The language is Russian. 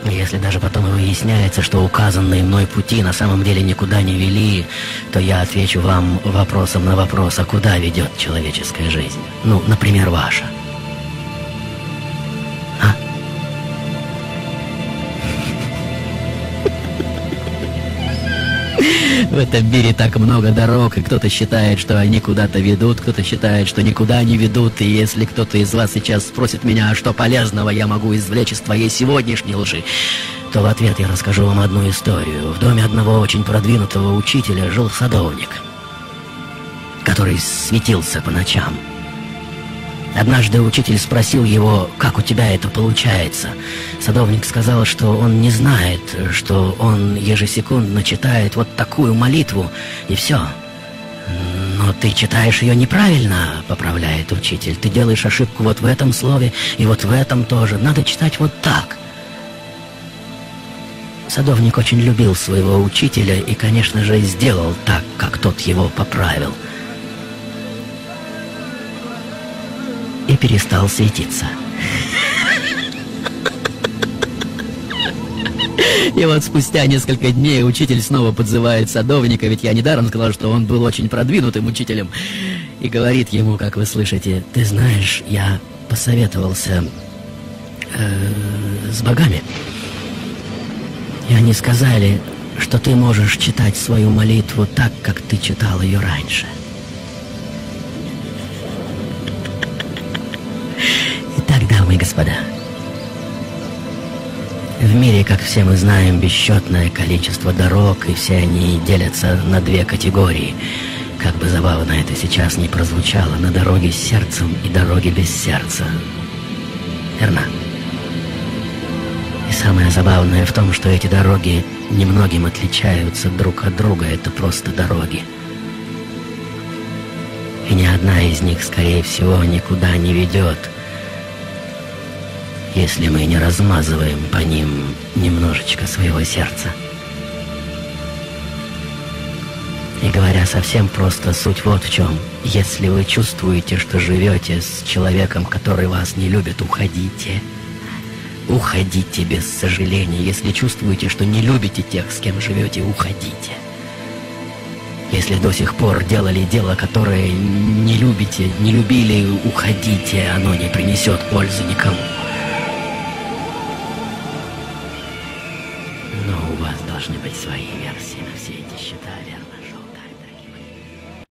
Если даже потом и выясняется, что указанные мной пути на самом деле никуда не вели, то я отвечу вам вопросом на вопрос, а куда ведет человеческая жизнь? Ну, например, ваша. А? В этом мире так много дорог, и кто-то считает, что они куда-то ведут, кто-то считает, что никуда не ведут. И если кто-то из вас сейчас спросит меня, что полезного я могу извлечь из твоей сегодняшней лжи, то в ответ я расскажу вам одну историю. В доме одного очень продвинутого учителя жил садовник, который светился по ночам. Однажды учитель спросил его, как у тебя это получается. Садовник сказал, что он не знает, что он ежесекундно читает вот такую молитву, и все. Но ты читаешь ее неправильно, поправляет учитель. Ты делаешь ошибку вот в этом слове, и вот в этом тоже. Надо читать вот так. Садовник очень любил своего учителя и, конечно же, сделал так, как тот его поправил. И перестал светиться. И вот спустя несколько дней учитель снова подзывает садовника, ведь я недаром сказал, что он был очень продвинутым учителем, и говорит ему, как вы слышите: ты знаешь, я посоветовался с богами, и они сказали, что ты можешь читать свою молитву так, как ты читал ее раньше. Дамы и господа, в мире, как все мы знаем, бесчетное количество дорог, и все они делятся на две категории. Как бы забавно это сейчас не прозвучало, на дороге с сердцем и дороге без сердца. Верно? И самое забавное в том, что эти дороги немногим отличаются друг от друга, это просто дороги. И ни одна из них, скорее всего, никуда не ведет, если мы не размазываем по ним немножечко своего сердца. И говоря совсем просто, суть вот в чем. Если вы чувствуете, что живете с человеком, который вас не любит, уходите. Уходите без сожаления. Если чувствуете, что не любите тех, с кем живете, уходите. Если до сих пор делали дело, которое не любите, не любили, уходите. Оно не принесет пользы никому. Должны быть свои.